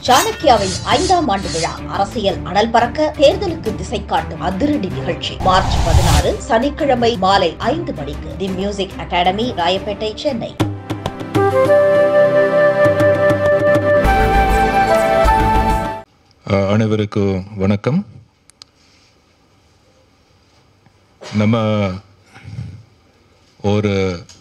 சாணக்கியாவின் 5ஆம் ஆண்டு விழா அரசியல் அனல் பறக்க தேர்தலுக்கு திசை காட்டும் அதிரடி நிகழ்ச்சி மார்ச் 16 சனிக்கிழமை மாலை 5 மணிக்கு the music academy, Royapettah, Chennai. அனைவருக்கும் வணக்கம். நம்ம ஒரு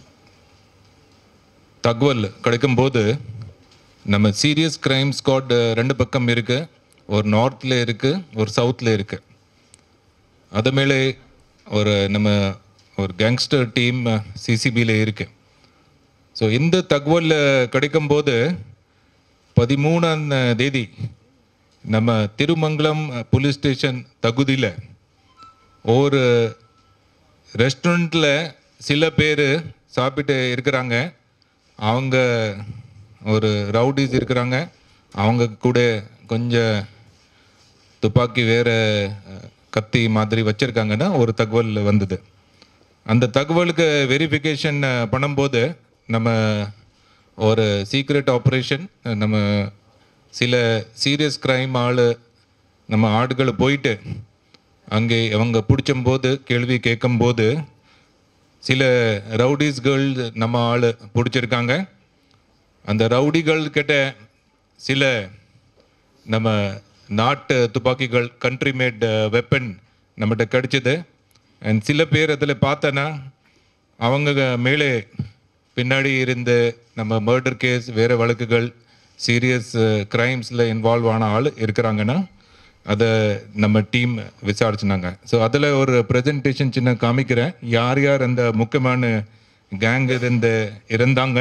தகவல் கிடைக்கும்போது நம்ம சீரியஸ் கிரைம் ஸ்குவாட் ரெண்டு பக்கம் இருக்குது. ஒரு நார்த்தில் இருக்குது, ஒரு சவுத்தில் இருக்குது. அது மேலே நம்ம ஒரு கேங்ஸ்டர் டீம் சிசிபியில் இருக்குது. ஸோ இந்த தகவல் கிடைக்கும்போது 13ஆம் தேதி நம்ம திருமங்கலம் போலீஸ் ஸ்டேஷன் தகுதியில் ஒரு ரெஸ்டாரண்ட்டில் சில பேர் சாப்பிட்டு இருக்கிறாங்க. அவங்க ஒரு ரவுடிஸ் இருக்கிறாங்க. அவங்க கூட கொஞ்சம் துப்பாக்கி வேறு கத்தி மாதிரி வச்சுருக்காங்கன்னா ஒரு தகவல் வந்தது. அந்த தகவலுக்கு வெரிஃபிகேஷன் பண்ணும்போது நம்ம ஒரு சீக்ரெட் ஆப்ரேஷன், நம்ம சில சீரியஸ் கிரைம் நம்ம ஆடுகளை போயிட்டு அங்கே அவங்க பிடிச்சும்போது கேள்வி கேட்கும்போது சில ரவுடிஸ்கள் நம்ம ஆள் பிடிச்சிருக்காங்க. அந்த ரவுடிகள் கிட்ட சில நம்ம நாட்டு துப்பாக்கிகள், கண்ட்ரி மேட் வெப்பன் நம்மகிட்ட கிடைச்சிது. அண்ட் சில பேர் அதில் பார்த்தோன்னா அவங்க மேலே பின்னாடி இருந்து நம்ம மர்டர் கேஸ், வேறு வழக்குகள், சீரியஸ் கிரைம்ஸில் இன்வால்வ் ஆன ஆள் இருக்கிறாங்கன்னா அதை நம்ம டீம் விசாரிச்சுனாங்க. ஸோ அதில் ஒரு ப்ரெசன்டேஷன் சின்ன காமிக்கிறேன். யார் யார் அந்த முக்கியமான கேங் இருந்தாங்க.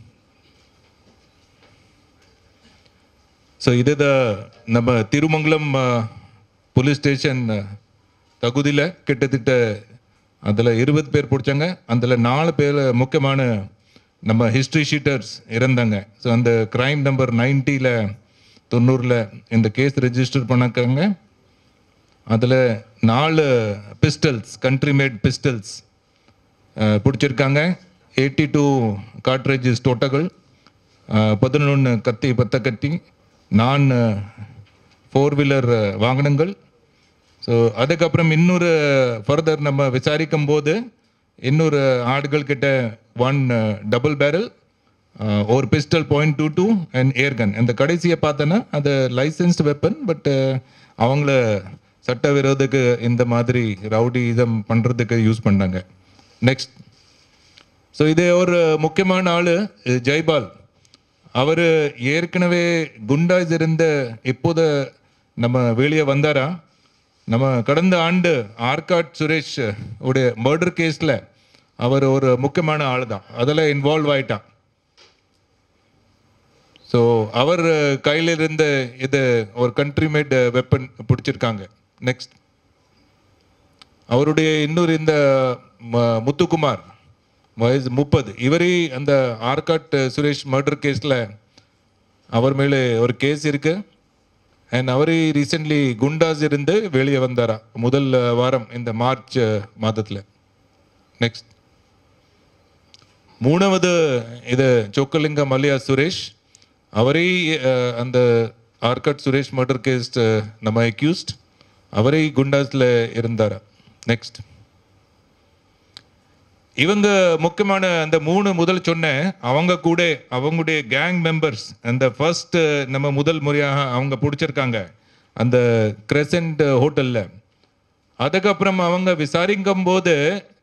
ஸோ இதுதான் நம்ம திருமங்கலம் போலீஸ் ஸ்டேஷன் தகுதியில் கிட்டத்தட்ட அதில் 20 பேர் பிடிச்சாங்க. அதில் 4 பேர் முக்கியமான நம்ம ஹிஸ்ட்ரி ஷீட்டர்ஸ் இருந்தாங்க. ஸோ அந்த கிரைம் நம்பர் 90 இந்த கேஸ் ரெஜிஸ்டர் பண்ணிருக்காங்க. அதில் 4 பிஸ்டல்ஸ், கண்ட்ரி மேட் பிஸ்டல்ஸ் பிடிச்சிருக்காங்க. 82 கார்ட்ரேஜஸ் டோட்டகள், 11 கத்தி, 10 கத்தி, 4 4 வீலர் வாகனங்கள். ஸோ அதுக்கப்புறம் இன்னொரு ஃபர்தர் நம்ம விசாரிக்கும் போது இன்னொரு ஆடுகள் கிட்ட 1 டபுள் பேரல், ஒரு பிஸ்டல் .22 அண்ட் ஏர்கன். இந்த கடைசியை பார்த்தோன்னா அது லைசன்ஸ்டு வெப்பன், பட் அவங்கள சட்டவிரோதக்கு இந்த மாதிரி ரவுடிசம் பண்ணுறதுக்கு யூஸ் பண்ணாங்க. நெக்ஸ்ட், ஸோ இதே ஒரு முக்கியமான ஆள் ஜெய்பால். அவர் ஏற்கனவே குண்டாஸ் இருந்த இப்போது நம்ம வெளியே வந்தாரா. நம்ம கடந்த ஆண்டு ஆர்காட் சுரேஷ் உடைய மர்டர் கேஸில் அவர் ஒரு முக்கியமான ஆள் தான், அதில் இன்வால்வ் ஆயிட்டான். ஸோ அவர் கையில் இருந்த இது ஒரு கண்ட்ரி மேட் வெப்பன் பிடிச்சிருக்காங்க. நெக்ஸ்ட், அவருடைய இன்னொரு இந்த முத்துக்குமார், வயசு 30. இவரே அந்த ஆர்காட் சுரேஷ் மர்டர் கேஸில் அவர் மேலே ஒரு கேஸ் இருக்கு. அண்ட் அவரே ரீசெண்ட்லி குண்டாஸ் இருந்து வெளியே வந்தாரா முதல் வாரம் இந்த மார்ச் மாதத்தில். நெக்ஸ்ட், 3வது இது சொக்கலிங்கம் அலியா சுரேஷ். அவரே அந்த ஆர்காட் சுரேஷ் மர்டர் கேஸ் நம்ம அக்யூஸ்ட். அவரே குண்டாஸில் இருந்தாரா. நெக்ஸ்ட், இவங்க முக்கியமான அந்த 3 முதல் சொன்ன அவங்க கூட அவங்களுடைய கேங் மெம்பர்ஸ் அந்த ஃபர்ஸ்ட் நம்ம முதல் முறையாக அவங்க பிடிச்சிருக்காங்க அந்த கிரெசன்ட் ஹோட்டலில். அதுக்கப்புறம் அவங்க விசாரிக்கும் போது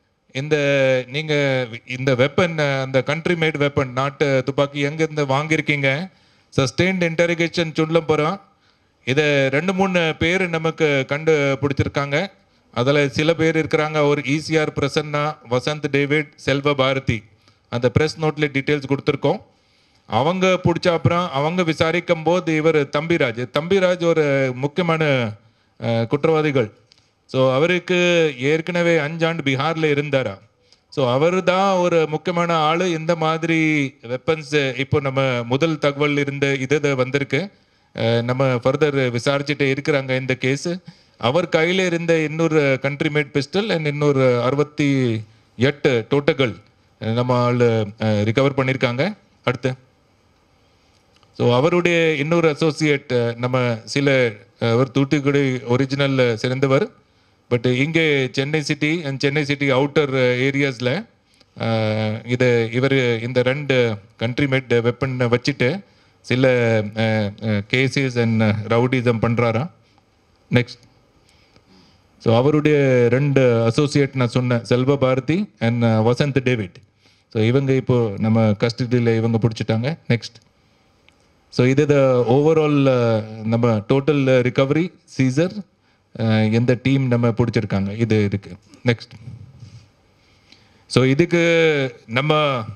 இந்த வெப்பன், அந்த கண்ட்ரி மேட் வெப்பன், நாட்டு துப்பாக்கி எங்கேருந்து வாங்கியிருக்கீங்க, சஸ்டெயின்ட் இன்டர்ரோகேஷன் சொல்ல போகிறோம். இதை 2-3 பேர் நமக்கு கண்டுபிடிச்சிருக்காங்க. அதில் சில பேர் இருக்கிறாங்க. ஒரு ECR பிரசன்னா, வசந்த் டேவிட், செல்வ பாரதி. அந்த ப்ரெஸ் நோட்டில் டீட்டெயில்ஸ் கொடுத்துருக்கோம். அவங்க பிடிச்ச அப்புறம் அவங்க விசாரிக்கும் போது இவர் தம்பிராஜ் ஒரு முக்கியமான குற்றவாதிகள். ஸோ அவருக்கு ஏற்கனவே 5 ஆண்டு பீகாரில் இருந்தாரா. ஸோ அவர் தான் ஒரு முக்கியமான ஆள். இந்த மாதிரி வெப்பன்ஸ் இப்போ நம்ம முதல் தகவல் இருந்த இது வந்திருக்கு. நம்ம ஃபர்தர் விசாரிச்சுட்டு இருக்கிறாங்க இந்த கேஸு. அவர் கையில் இருந்த இன்னொரு கண்ட்ரி மேட் பிஸ்டல் அண்ட் இன்னொரு 68 டோட்டகள் நம்ம ரிகவர் பண்ணியிருக்காங்க. அடுத்து, ஸோ அவருடைய இன்னொரு அசோசியேட் நம்ம சில அவர் தூத்துக்குடி ஒரிஜினல் சிறந்தவர், பட் இங்கே Chennai city and Chennai city outer ஏரியாஸில் இவர் இந்த 2 கண்ட்ரிமேட் வெப்பன் வச்சுட்டு சில கேசஸ் அண்ட் ரவுடிசம் பண்ணுறாரா. நெக்ஸ்ட், ஸோ அவருடைய 2 அசோசியேட் நான் சொன்னேன், Selva Bharathi and Vasanth David. So இவங்க இப்போது நம்ம கஸ்டடியில் இவங்க பிடிச்சிட்டாங்க. நெக்ஸ்ட், ஸோ இது ஓவரால் நம்ம டோட்டல் ரிகவரி சீசர் எந்த டீம் நம்ம பிடிச்சிருக்காங்க இது இருக்கு. நெக்ஸ்ட், ஸோ இதுக்கு நம்ம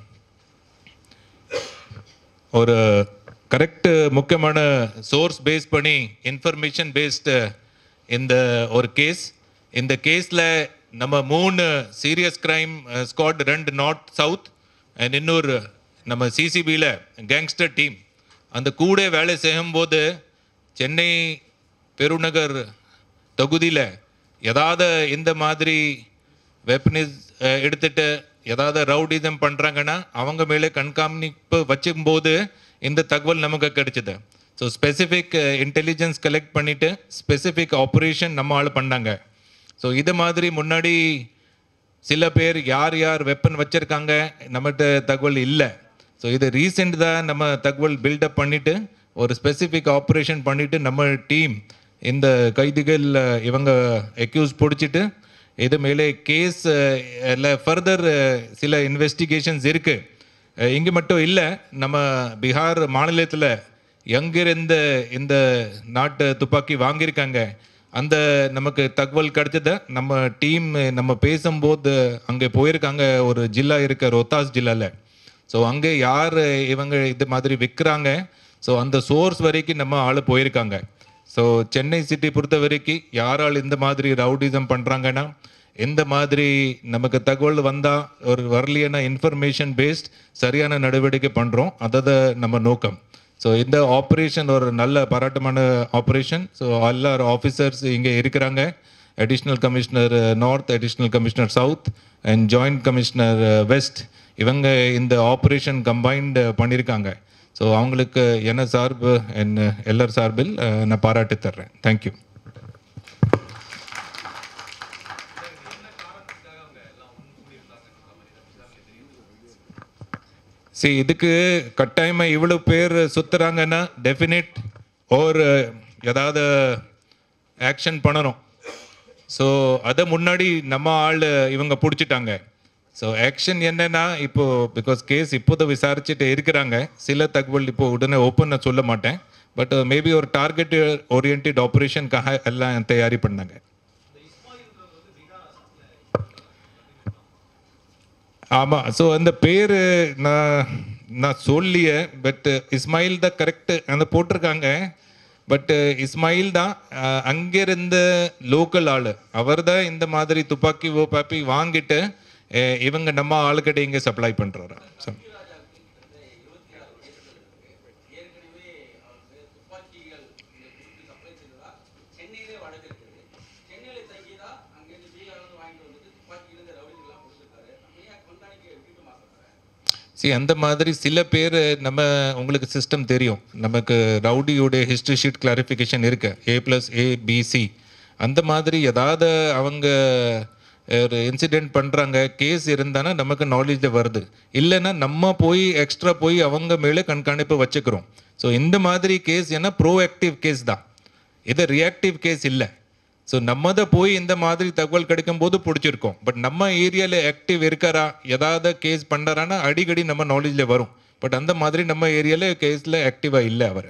ஒரு கரெக்ட் முக்கியமான சோர்ஸ் பேஸ் பண்ணி இன்ஃபர்மேஷன் பேஸ்டு இந்த ஒரு கேஸ். இந்த கேஸில் நம்ம 3 serious crime squad, 2 north south and இன்னொரு நம்ம சிசிபியில் கேங்ஸ்டர் டீம் அந்த கூட வேலை செய்யும்போது சென்னை பெருநகர் தொகுதியில் ஏதாவது இந்த மாதிரி வெப்பனிஸ் எடுத்துட்டு ஏதாவது ரவுடிசம் பண்ணுறாங்கன்னா அவங்க மேலே கண்காணிப்பு வச்சுக்கும்போது இந்த தகவல் நமக்கு கிடைச்சிது. ஸோ ஸ்பெசிஃபிக் இன்டெலிஜென்ஸ் கலெக்ட் பண்ணிவிட்டு ஸ்பெசிஃபிக் ஆப்ரேஷன் நம்ம ஆள் பண்ணாங்க. ஸோ இது மாதிரி முன்னாடி சில பேர் யார் யார் வெப்பன் வச்சுருக்காங்க நம்மகிட்ட தகவல் இல்லை. ஸோ இது ரீசெண்ட் தான் நம்ம தகவல் பில்டப் பண்ணிவிட்டு ஒரு ஸ்பெசிஃபிக் ஆப்ரேஷன் பண்ணிவிட்டு நம்ம டீம் இந்த கைதிகள் இவங்க அக்யூஸ் பிடிச்சிட்டு இது மேலே கேஸ் இல்லை ஃபர்தர் சில இன்வெஸ்டிகேஷன்ஸ் இருக்குது. இங்கே மட்டும் இல்லை, நம்ம பீகார் மாநிலத்தில் எங்கிருந்து இந்த நாட்டு துப்பாக்கி வாங்கியிருக்காங்க அந்த நமக்கு தகவல் கிடைச்சதை நம்ம டீம் நம்ம பேசும்போது அங்கே போயிருக்காங்க. ஒரு ஜில்லா இருக்க ரோத்தாஸ் ஜில்லாவில். ஸோ அங்கே யார் இவங்க இது மாதிரி விற்கிறாங்க, ஸோ அந்த சோர்ஸ் வரைக்கும் நம்ம ஆள் போயிருக்காங்க. ஸோ சென்னை சிட்டி பொறுத்த வரைக்கும் யாரால் இந்த மாதிரி ரவுடிசம் பண்ணுறாங்கன்னா இந்த மாதிரி நமக்கு தகவல் வந்தால் ஒரு வரலியான இன்ஃபர்மேஷன் பேஸ்ட் சரியான நடவடிக்கை பண்ணுறோம். அதை நம்ம நோக்கம். ஸோ இந்த ஆப்ரேஷன் ஒரு நல்ல பாராட்டமான ஆப்ரேஷன். ஸோ எல்லா ஆஃபீஸர்ஸ் இங்கே இருக்கிறாங்க, additional commissioner north, additional commissioner south and joint commissioner west. இவங்க இந்த ஆப்ரேஷன் கம்பைன்டு பண்ணியிருக்காங்க. ஸோ அவங்களுக்கு என்ன சார்பு என் எல்லார் சார்பில் நான் பாராட்டி தர்றேன். தேங்க்யூ. சரி, இதுக்கு கட்டாயமாக இவ்வளோ பேர் சுற்றுறாங்கன்னா டெஃபினட் ஒரு ஏதாவது ஆக்ஷன் பண்ணணும். ஸோ அதை முன்னாடி நம்ம ஆள் இவங்க பிடிச்சிட்டாங்க. ஸோ ஆக்ஷன் என்னன்னா இப்போது பிகாஸ் கேஸ் இப்போதை விசாரிச்சுட்டு இருக்கிறாங்க. சில தகவல் இப்போது உடனே ஓப்பன் நான் சொல்ல மாட்டேன், பட் மேபி ஒரு டார்கெட் ஓரியன்ட் ஆப்ரேஷனுக்காக எல்லாம் தயாரி பண்ணாங்க. ஆமாம், ஸோ அந்த பேர் நான் சொல்லியே, பட் இஸ்மாயில் தான் கரெக்டு அந்த போட்டிருக்காங்க. பட் இஸ்மாயில் தான் அங்கிருந்த லோக்கல் ஆள், அவர் தான் இந்த மாதிரி துப்பாக்கி வாங்கிட்டு இவங்க நம்ம ஆளுக்கிட்ட இங்கே சப்ளை பண்ணுறாரு. அந்த மாதிரி சில பேர் நம்ம உங்களுக்கு சிஸ்டம் தெரியும், நமக்கு ரவுடியோடைய ஹிஸ்ட்ரி ஷீட் கிளாரிஃபிகேஷன் இருக்கு, A+A+B+C. அந்த மாதிரி ஏதாவது அவங்க ஒரு இன்சிடெண்ட் பண்ணுறாங்க, கேஸ் இருந்தானா நமக்கு நாலேஜ் வருது. இல்லைன்னா நம்ம போய் எக்ஸ்ட்ரா போய் அவங்க மேலே கண்காணிப்பு வச்சுக்கிறோம். ஸோ இந்த மாதிரி கேஸ் என்ன ப்ரோஆக்டிவ் கேஸ் தான், இது ரியாக்டிவ் கேஸ் இல்லை. ஸோ நம்ம தான் போய் இந்த மாதிரி தகவல் கிடைக்கும் போது பிடிச்சிருக்கோம். பட் நம்ம ஏரியாவில் ஆக்டிவ் இருக்காரா, ஏதாவது கேஸ் பண்ணுறான்னா அடிக்கடி நம்ம நாலேஜில் வரும். பட் அந்த மாதிரி நம்ம ஏரியாவில் கேஸில் ஆக்டிவாக இல்லை அவர்.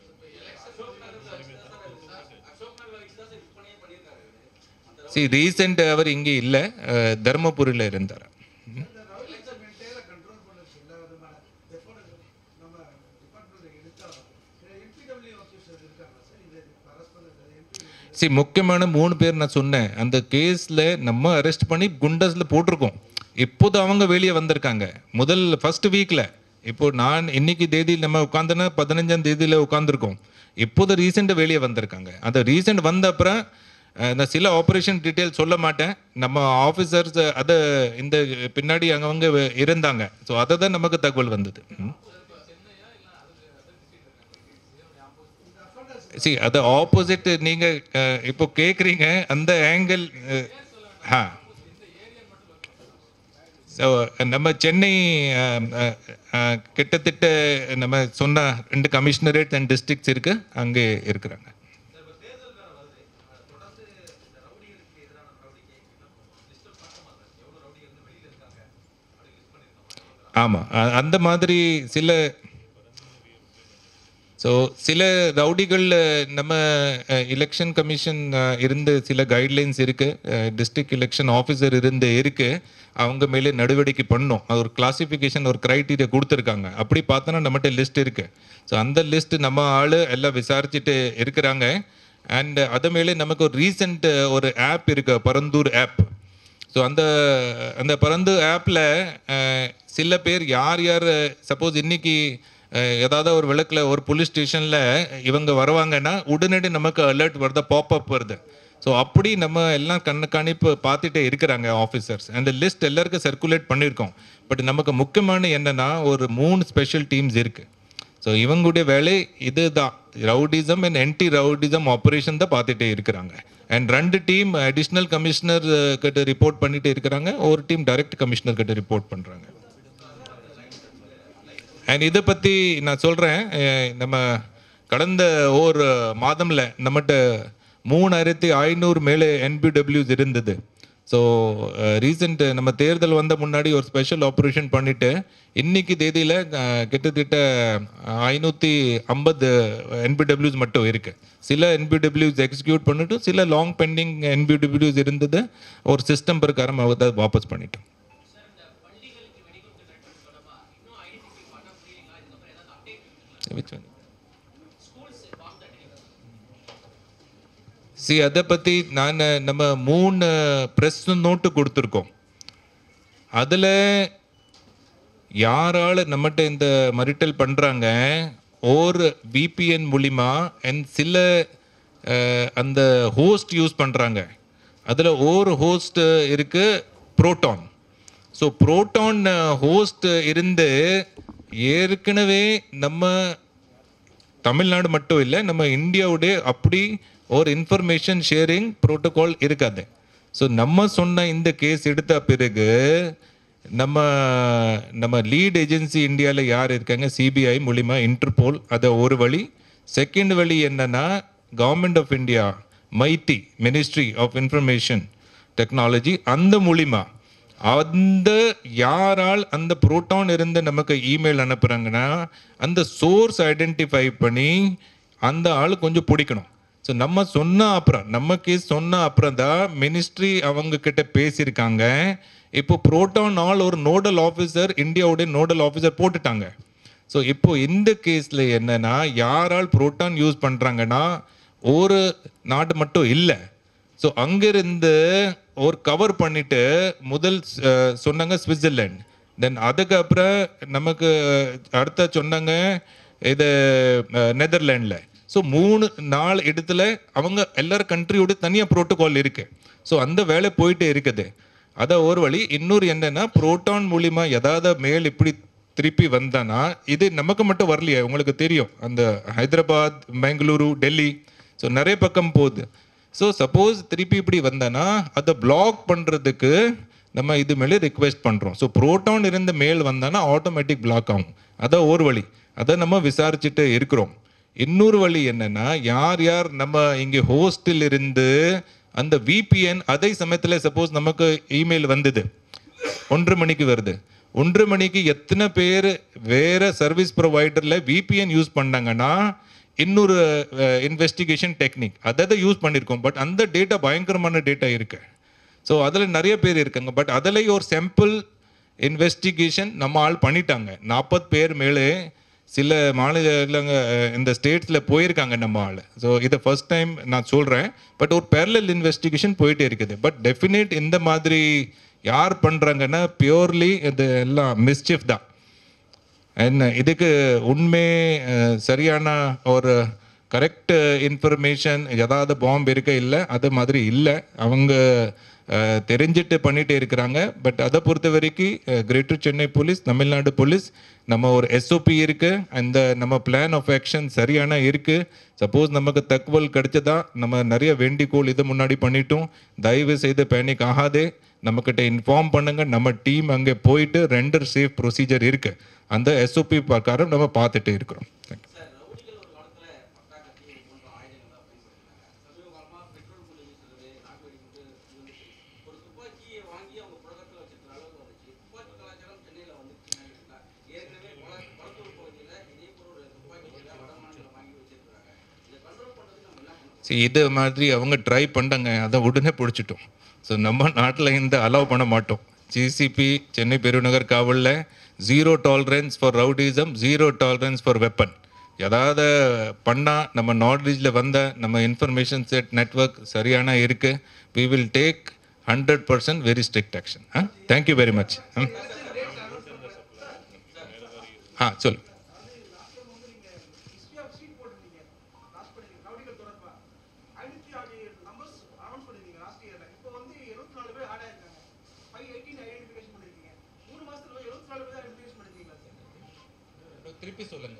ரீசெண்ட் அவர் இங்கே இல்லை, தர்மபுரியில் இருந்தார். முக்கியமான 3 பேர் நான் சொன்னேன். அந்த கேஸில் நம்ம அரெஸ்ட் பண்ணி குண்டஸில் போட்டிருக்கோம். இப்போது அவங்க வெளியே வந்திருக்காங்க ஃபர்ஸ்ட் வீக்கில். இப்போது நான் இன்னைக்கு தேதியில் நம்ம உட்காந்துன்னா 15ஆம் தேதியில் உட்காந்துருக்கோம். இப்போது ரீசெண்டாக வெளியே வந்திருக்காங்க. அந்த ரீசெண்ட் வந்த அப்புறம் நான் சில ஆப்ரேஷன் டீட்டெயில் சொல்ல மாட்டேன். நம்ம ஆஃபீஸர்ஸ் அதை இந்த பின்னாடி அவங்க இருந்தாங்க. ஸோ அதை தான் நமக்கு தகவல் வந்தது. சி அது ஆப்போசிட் நீங்கள் இப்போ கேட்குறீங்க அந்த ஆங்கிள். ஸோ நம்ம சென்னை கிட்டத்தட்ட நம்ம சொன்ன 2 கமிஷனரேட் அண்ட் டிஸ்ட்ரிக்ட்ஸ் இருக்குது, அங்கே இருக்கிறாங்க. ஆமாம், அந்த மாதிரி சில ரவுடிகள் நம்ம எலெக்ஷன் கமிஷன் இருந்து சில கைட்லைன்ஸ் இருக்குது, டிஸ்ட்ரிக்ட் எலெக்ஷன் ஆஃபீஸர் இருந்து இருக்குது, அவங்க மேலே நடவடிக்கை பண்ணோம். அது ஒரு கிளாசிஃபிகேஷன் ஒரு க்ரைட்டீரியா கொடுத்துருக்காங்க. அப்படி பார்த்தோன்னா நம்மகிட்ட லிஸ்ட் இருக்குது. ஸோ அந்த லிஸ்ட் நம்ம ஆள் எல்லாம் விசாரிச்சுட்டு இருக்கிறாங்க. அண்ட் அது மேலே நமக்கு ஒரு ரீசெண்ட் ஒரு ஆப் இருக்கு, பரந்தூர் ஆப். ஸோ அந்த பரந்தூர் ஆப்பில் சில பேர் யார் சப்போஸ் இன்னைக்கு ஏதாவது ஒரு விளக்கில் ஒரு போலீஸ் ஸ்டேஷனில் இவங்க வருவாங்கன்னா உடனடி நமக்கு அலர்ட் வருது, பாப்அப் வருது. ஸோ அப்படி நம்ம எல்லாம் கண்காணிப்பு பார்த்துட்டே இருக்கிறாங்க ஆஃபீஸர்ஸ். அந்த லிஸ்ட் எல்லாருக்கும் சர்க்குலேட் பண்ணியிருக்கோம். பட் நமக்கு முக்கியமான என்னென்னா ஒரு 3 ஸ்பெஷல் டீம்ஸ் இருக்குது. ஸோ இவங்களுடைய வேலை இது தான், rowdyism and anti rowdyism operation தான் பார்த்துட்டே இருக்கிறாங்க. அண்ட் 2 டீம் அடிஷ்னல் கமிஷனர் கிட்ட ரிப்போர்ட் பண்ணிட்டு இருக்கிறாங்க, ஒரு டீம் டைரக்ட் கமிஷனர் கிட்ட ரிப்போர்ட் பண்ணுறாங்க. அண்ட் இதை பற்றி நான் சொல்கிறேன், நம்ம கடந்த ஒரு மாதமில் நம்மகிட்ட 3500 மேலே NBWs இருந்தது. ஸோ ரீசெண்ட் நம்ம தேர்தல் வந்த முன்னாடி ஒரு ஸ்பெஷல் ஆப்ரேஷன் பண்ணிவிட்டு இன்னைக்கு தேதியில் கிட்டத்தட்ட 550 NBWs மட்டும் இருக்குது. சில NBWs எக்ஸிக்யூட் பண்ணிட்டு சில லாங் பெண்டிங் NBWs இருந்தது, ஒரு சிஸ்டம் பிரகாரம் அதை வாபஸ் பண்ணிட்டோம். அதை பற்றி நம்ம 3 ப்ரெஸ் நோட்டு கொடுத்துருக்கோம். அதில் யாரால் நம்மகிட்ட இந்த மரிட்டல் பண்ணுறாங்க ஒரு VPN மூலிமா அண்ட் சில அந்த ஹோஸ்ட் யூஸ் பண்ணுறாங்க. அதில் ஒரு ஹோஸ்ட் இருக்குது புரோட்டான். ஸோ புரோட்டான் ஹோஸ்ட் இருந்து ஏற்கனவே நம்ம தமிழ்நாடு மட்டும் இல்லை, நம்ம இந்தியாவுடைய அப்படி ஒரு இன்ஃபர்மேஷன் ஷேரிங் ப்ரோட்டோகால் இருக்காது. ஸோ நம்ம சொன்ன இந்த கேஸ் எடுத்த பிறகு நம்ம லீட் ஏஜென்சி இந்தியாவில் யார் இருக்காங்க, CBI மூலிமா இன்டர்போல், அதை ஒரு வழி. செகண்ட் வழி என்னன்னா government of India MeitY ministry of information technology, அந்த மூலிமா அந்த யாரால் அந்த புரோட்டான் இருந்து நமக்கு இமெயில் அனுப்புகிறாங்கன்னா அந்த சோர்ஸ் ஐடென்டிஃபை பண்ணி அந்த ஆள் கொஞ்சம் பிடிக்கணும். ஸோ நம்ம சொன்ன அப்புறம் நம்ம கேஸ் சொன்ன அப்புறம் தான் மினிஸ்ட்ரி அவங்க கிட்ட பேசியிருக்காங்க. இப்போ புரோட்டான் ஆல் ஒரு நோடல் ஆஃபீஸர், இந்தியாவுடைய நோடல் ஆஃபீஸர் போட்டுட்டாங்க. ஸோ இப்போ இந்த கேஸில் என்னன்னா யாரால் புரோட்டான் யூஸ் பண்ணுறாங்கன்னா ஒரு நாடு மட்டும் இல்லை. ஸோ அங்கிருந்து ஒரு கவர் பண்ணிட்டு முதல் சொன்னாங்க சுவிட்சர்லாண்ட், தென் அதுக்கப்புறம் நமக்கு அடுத்த சொன்னாங்க இது நெதர்லாண்டில். ஸோ 3-4 இடத்துல அவங்க எல்லாரும் கண்ட்ரியோட தனியாக ப்ரோட்டோகால் இருக்குது. ஸோ அந்த வேலை போயிட்டே இருக்குது. அதை ஒரு வழி. இன்னொரு என்னன்னா புரோட்டான் மூலிமா ஏதாவது மேல் இப்படி திருப்பி வந்தானா இது நமக்கு மட்டும் வரலையே, உங்களுக்கு தெரியும் அந்த ஹைதராபாத், பெங்களூரு, டெல்லி, ஸோ நிறைய பக்கம் போகுது. ஸோ சப்போஸ் திருப்பி இப்படி வந்தானா அதை பிளாக் பண்ணுறதுக்கு நம்ம இது மேலே ரிக்வெஸ்ட் பண்ணுறோம். ஸோ புரோட்டான் இருந்த மேல் வந்தானா ஆட்டோமேட்டிக் பிளாக் ஆகும். அதான் ஒரு வழி, அதை நம்ம விசாரிச்சுட்டு இருக்கிறோம். இன்னொரு வழி என்னன்னா யார் நம்ம இங்கே ஹோஸ்டில் இருந்து அந்த VPN அதே சமயத்தில் சப்போஸ் நமக்கு இமெயில் வந்தது 1:30 மணிக்கு வருது, 1:30 மணிக்கு எத்தனை பேர் வேற சர்வீஸ் ப்ரொவைடரில் VPN யூஸ் பண்ணாங்கன்னா இன்னொரு இன்வெஸ்டிகேஷன் டெக்னிக் அதை யூஸ் பண்ணியிருக்கோம். பட் அந்த டேட்டா பயங்கரமான டேட்டா இருக்கு. ஸோ அதில் நிறைய பேர் இருக்காங்க. பட் அதில் ஒரு சாம்பிள் இன்வெஸ்டிகேஷன் நம்ம ஆள் பண்ணிட்டாங்க. 40 பேர் மேலே சில மாநிலங்க இந்த ஸ்டேட்ஸில் போயிருக்காங்க நம்ம ஆள். ஸோ இதை ஃபர்ஸ்ட் டைம் நான் சொல்கிறேன். பட் ஒரு பேரலல் இன்வெஸ்டிகேஷன் போயிட்டே இருக்குது. பட் டெஃபினேட் இந்த மாதிரி யார் பண்ணுறாங்கன்னா பியூர்லி இது எல்லாம் மிஸ்chief தான். என்ன இதுக்கு உண்மை சரியான ஒரு கரெக்ட் இன்ஃபர்மேஷன் ஏதாவது பாம்பு இருக்க இல்லை, அது மாதிரி இல்லை. அவங்க தெரிஞ்சிட்டு பண்ணிகிட்டே இருக்கிறாங்க. பட் அதை பொறுத்த வரைக்கும் greater Chennai police, Tamil Nadu police நம்ம ஒரு எஸ்ஓபி இருக்குது, அந்த நம்ம பிளான் ஆஃப் ஆக்ஷன் சரியான இருக்குது. சப்போஸ் நமக்கு தகவல் கிடைச்சதா நம்ம நிறைய வேண்டிக்கோள் இது முன்னாடி பண்ணிட்டோம். தயவு செய்து பேனிக் ஆகாதே, நம்மக்கிட்ட இன்ஃபார்ம் பண்ணுங்கள். நம்ம டீம் அங்கே போயிட்டு ரெண்டர் சேஃப் ப்ரொசீஜர் இருக்குது, அந்த எஸ்ஓபி பிரகாரம் நம்ம பார்த்துட்டு இருக்கிறோம். தேங்க்யூ. இது மாதிரி அவங்க ட்ரை பண்ணாங்க, அதை உடனே பிடிச்சிட்டோம். ஸோ நம்ம நாட்டில் இந்த அலோவ் பண்ண மாட்டோம். ஜிசிபி சென்னை பெருநகர் காவலில் 0 tolerance for rowdyism, 0 tolerance for weapon. ஏதாவது பண்ணால் நம்ம நாலேஜில் வந்த நம்ம இன்ஃபர்மேஷன் செட் நெட்வொர்க் சரியான இருக்குது. We will take 100% very strict action. Thank you very much. சொல்லு. திருப்பி சொல்லுங்க.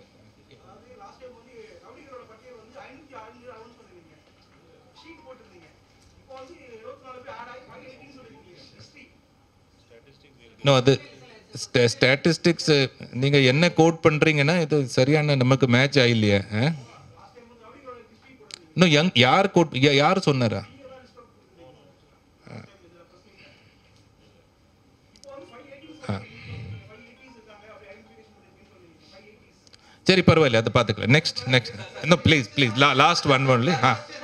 அது ஸ்டாட்டிஸ்டிக்ஸ் நீங்கள் என்ன கோட் பண்ணுறீங்கன்னா இது சரியான நமக்கு மேட்ச் ஆகலையே. இன்னும் யார் கோட், யார் சொன்னாரா? சரி பரவாயில்ல, அதை பார்த்துக்கலாம். நெக்ஸ்ட் இன்னும் ப்ளீஸ் லாஸ்ட் ஒன் ஒன்லி.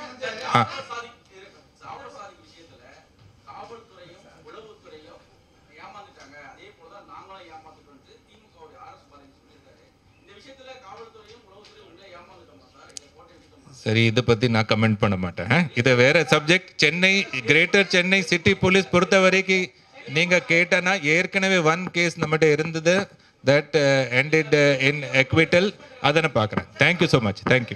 சரி, இதை பற்றி நான் கமெண்ட் பண்ண மாட்டேன். இது வேற subject. Chennai greater Chennai city police பொறுத்த வரைக்கும் நீங்கள் கேட்டனா ஏற்கனவே 1 கேஸ் நம்மகிட்ட இருந்தது, that ended in acquittal. அதை நான் பார்க்குறேன். Thank you so much. Thank you.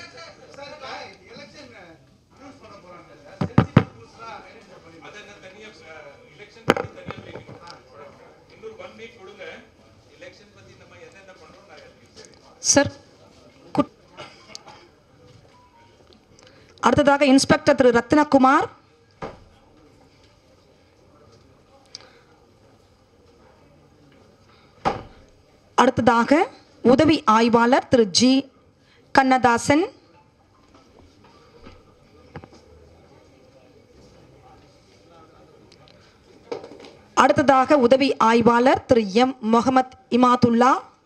Sir, அடுத்ததாக இன்ஸ்பெக்டர் திரு ரத்னகுமார். அடுத்ததாக உதவி ஆய்வாளர் திரு ஜி கண்ணதாசன். அடுத்ததாக உதவி ஆய்வாளர் திரு எம் முகமது இமாதுல்லா.